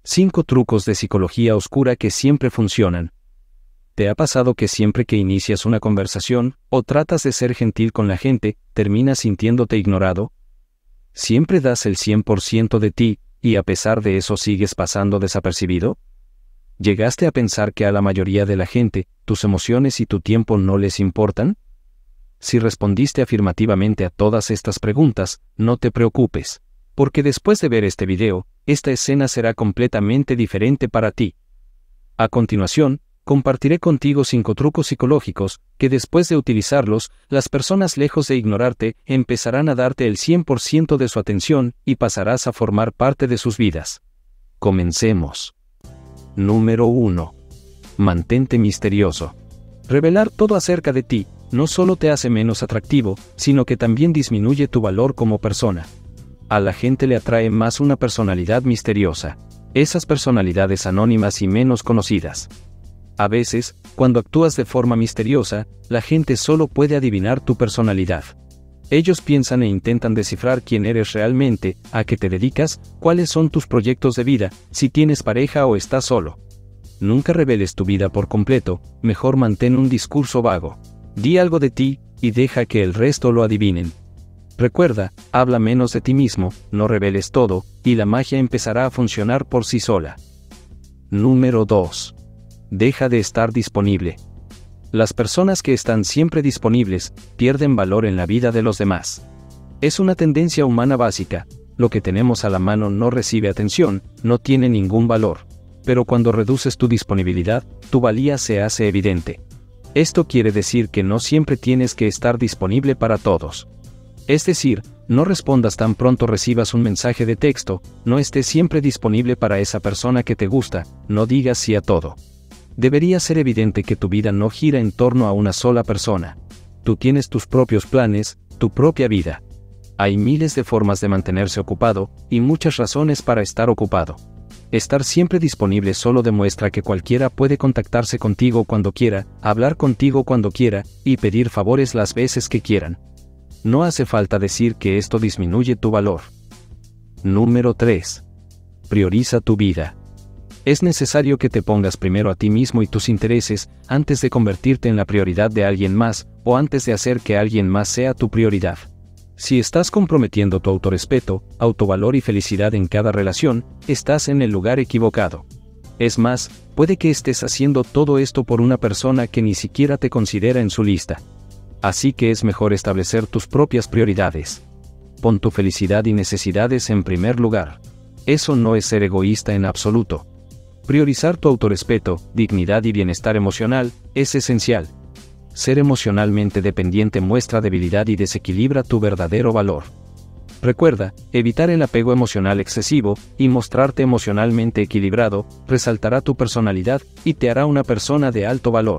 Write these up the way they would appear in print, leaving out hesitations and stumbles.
5 trucos de psicología oscura que siempre funcionan. ¿Te ha pasado que siempre que inicias una conversación, o tratas de ser gentil con la gente, terminas sintiéndote ignorado? ¿Siempre das el 100% de ti, y a pesar de eso sigues pasando desapercibido? ¿Llegaste a pensar que a la mayoría de la gente, tus emociones y tu tiempo no les importan? Si respondiste afirmativamente a todas estas preguntas, no te preocupes, porque después de ver este video, esta escena será completamente diferente para ti. A continuación, compartiré contigo 5 trucos psicológicos, que después de utilizarlos, las personas lejos de ignorarte, empezarán a darte el 100% de su atención, y pasarás a formar parte de sus vidas. Comencemos. Número 1. Mantente misterioso. Revelar todo acerca de ti, no solo te hace menos atractivo, sino que también disminuye tu valor como persona. A la gente le atrae más una personalidad misteriosa. Esas personalidades anónimas y menos conocidas. A veces, cuando actúas de forma misteriosa, la gente solo puede adivinar tu personalidad. Ellos piensan e intentan descifrar quién eres realmente, a qué te dedicas, cuáles son tus proyectos de vida, si tienes pareja o estás solo. Nunca reveles tu vida por completo, mejor mantén un discurso vago. Di algo de ti, y deja que el resto lo adivinen. Recuerda, habla menos de ti mismo, no reveles todo, y la magia empezará a funcionar por sí sola. Número 2. Deja de estar disponible. Las personas que están siempre disponibles, pierden valor en la vida de los demás. Es una tendencia humana básica, lo que tenemos a la mano no recibe atención, no tiene ningún valor. Pero cuando reduces tu disponibilidad, tu valía se hace evidente. Esto quiere decir que no siempre tienes que estar disponible para todos. Es decir, no respondas tan pronto recibas un mensaje de texto, no estés siempre disponible para esa persona que te gusta, no digas sí a todo. Debería ser evidente que tu vida no gira en torno a una sola persona. Tú tienes tus propios planes, tu propia vida. Hay miles de formas de mantenerse ocupado, y muchas razones para estar ocupado. Estar siempre disponible solo demuestra que cualquiera puede contactarse contigo cuando quiera, hablar contigo cuando quiera, y pedir favores las veces que quieran. No hace falta decir que esto disminuye tu valor. Número 3. Prioriza tu vida. Es necesario que te pongas primero a ti mismo y tus intereses, antes de convertirte en la prioridad de alguien más, o antes de hacer que alguien más sea tu prioridad. Si estás comprometiendo tu autorrespeto, autovalor y felicidad en cada relación, estás en el lugar equivocado. Es más, puede que estés haciendo todo esto por una persona que ni siquiera te considera en su lista. Así que es mejor establecer tus propias prioridades. Pon tu felicidad y necesidades en primer lugar. Eso no es ser egoísta en absoluto. Priorizar tu autorrespeto, dignidad y bienestar emocional es esencial. Ser emocionalmente dependiente muestra debilidad y desequilibra tu verdadero valor. Recuerda, evitar el apego emocional excesivo y mostrarte emocionalmente equilibrado resaltará tu personalidad y te hará una persona de alto valor.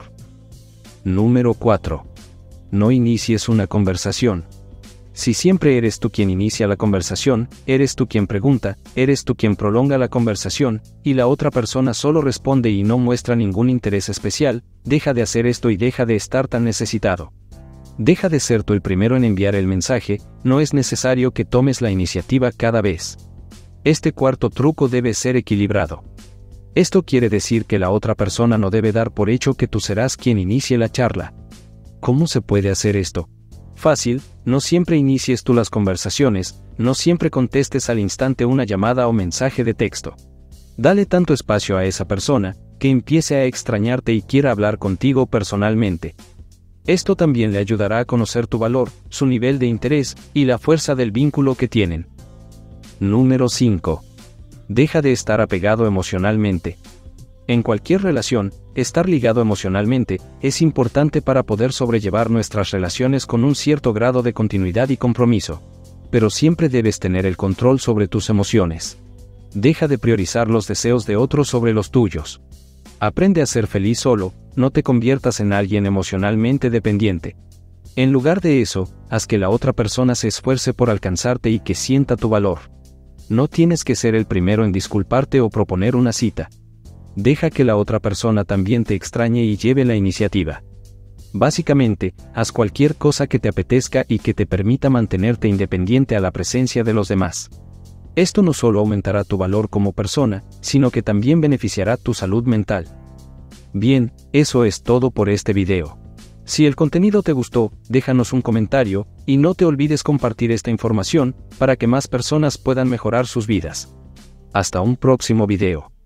Número 4. No inicies una conversación. Si siempre eres tú quien inicia la conversación, eres tú quien pregunta, eres tú quien prolonga la conversación, y la otra persona solo responde y no muestra ningún interés especial, deja de hacer esto y deja de estar tan necesitado. Deja de ser tú el primero en enviar el mensaje, no es necesario que tomes la iniciativa cada vez. Este cuarto truco debe ser equilibrado. Esto quiere decir que la otra persona no debe dar por hecho que tú serás quien inicie la charla. ¿Cómo se puede hacer esto? Fácil, no siempre inicies tú las conversaciones, no siempre contestes al instante una llamada o mensaje de texto. Dale tanto espacio a esa persona, que empiece a extrañarte y quiera hablar contigo personalmente. Esto también le ayudará a conocer tu valor, su nivel de interés, y la fuerza del vínculo que tienen. Número 5. Deja de estar apegado emocionalmente. En cualquier relación, estar ligado emocionalmente es importante para poder sobrellevar nuestras relaciones con un cierto grado de continuidad y compromiso. Pero siempre debes tener el control sobre tus emociones. Deja de priorizar los deseos de otros sobre los tuyos. Aprende a ser feliz solo, no te conviertas en alguien emocionalmente dependiente. En lugar de eso, haz que la otra persona se esfuerce por alcanzarte y que sienta tu valor. No tienes que ser el primero en disculparte o proponer una cita. Deja que la otra persona también te extrañe y lleve la iniciativa. Básicamente, haz cualquier cosa que te apetezca y que te permita mantenerte independiente a la presencia de los demás. Esto no solo aumentará tu valor como persona, sino que también beneficiará tu salud mental. Bien, eso es todo por este video. Si el contenido te gustó, déjanos un comentario, y no te olvides compartir esta información, para que más personas puedan mejorar sus vidas. Hasta un próximo video.